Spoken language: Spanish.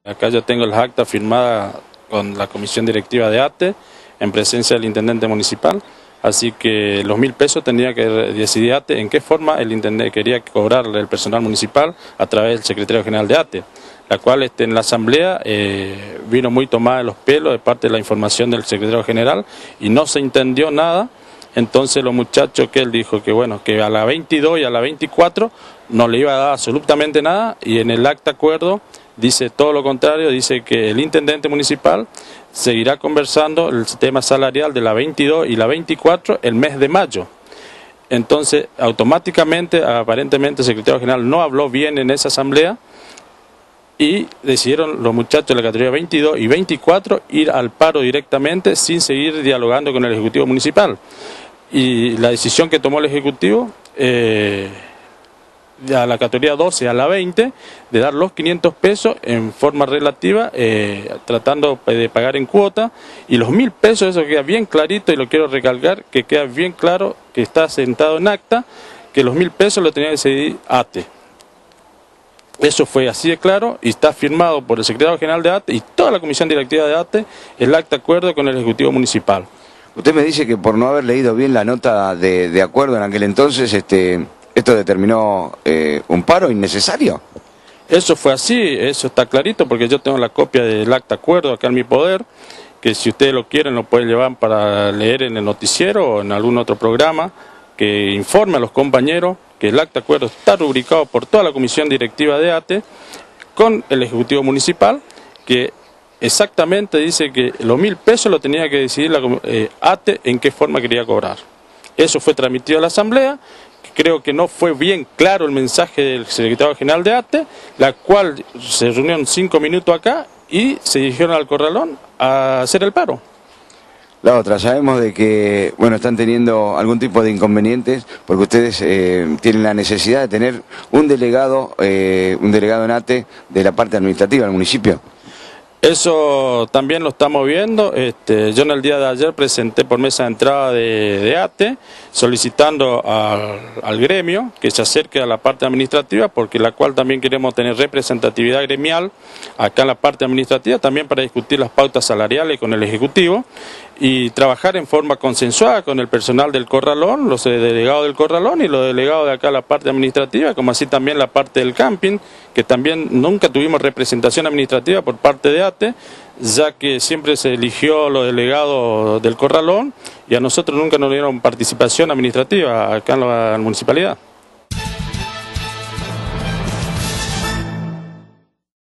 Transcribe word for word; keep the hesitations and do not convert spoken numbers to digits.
Acá yo tengo las actas firmadas con la comisión directiva de A T E, en presencia del intendente municipal, así que los mil pesos tendría que decidir A T E en qué forma el intendente quería cobrarle el personal municipal a través del secretario general de A T E, la cual este, en la asamblea eh, vino muy tomada de los pelos de parte de la información del secretario general y no se entendió nada. Entonces los muchachos que él dijo que bueno, que a la veintidós y a la veinticuatro no le iba a dar absolutamente nada, y en el acta acuerdo dice todo lo contrario, dice que el intendente municipal seguirá conversando el tema salarial de la veintidós y la veinticuatro el mes de mayo. Entonces automáticamente, aparentemente el secretario general no habló bien en esa asamblea y decidieron los muchachos de la categoría veintidós y veinticuatro ir al paro directamente sin seguir dialogando con el Ejecutivo Municipal. Y la decisión que tomó el Ejecutivo eh, a la categoría doce, a la veinte, de dar los quinientos pesos en forma relativa, eh, tratando de pagar en cuota, y los mil pesos, eso queda bien clarito y lo quiero recalcar, que queda bien claro, que está sentado en acta, que los mil pesos lo tenía que decidir A T E. Eso fue así de claro y está firmado por el secretario general de A T E y toda la comisión directiva de A T E, el acta de acuerdo con el Ejecutivo Municipal. Usted me dice que por no haber leído bien la nota de, de acuerdo en aquel entonces, este, esto determinó eh, un paro innecesario. Eso fue así, eso está clarito, porque yo tengo la copia del acta de acuerdo acá en mi poder, que si ustedes lo quieren lo pueden llevar para leer en el noticiero o en algún otro programa, que informe a los compañeros que el acta de acuerdo está rubricado por toda la comisión directiva de A T E con el Ejecutivo Municipal, que exactamente dice que los mil pesos lo tenía que decidir la eh, A T E en qué forma quería cobrar. Eso fue transmitido a la asamblea. Creo que no fue bien claro el mensaje del secretario general de A T E, la cual se reunieron cinco minutos acá y se dirigieron al Corralón a hacer el paro. La otra, sabemos de que bueno están teniendo algún tipo de inconvenientes porque ustedes eh, tienen la necesidad de tener un delegado, eh, un delegado en A T E de la parte administrativa del municipio. Eso también lo estamos viendo. Este, yo en el día de ayer presenté por mesa de entrada de, de A T E solicitando al, al gremio que se acerque a la parte administrativa, porque la cual también queremos tener representatividad gremial acá en la parte administrativa, también para discutir las pautas salariales con el Ejecutivo y trabajar en forma consensuada con el personal del Corralón, los delegados del Corralón y los delegados de acá la parte administrativa, como así también la parte del camping, que también nunca tuvimos representación administrativa por parte de A T E, ya que siempre se eligió los delegados del Corralón y a nosotros nunca nos dieron participación administrativa acá en la municipalidad.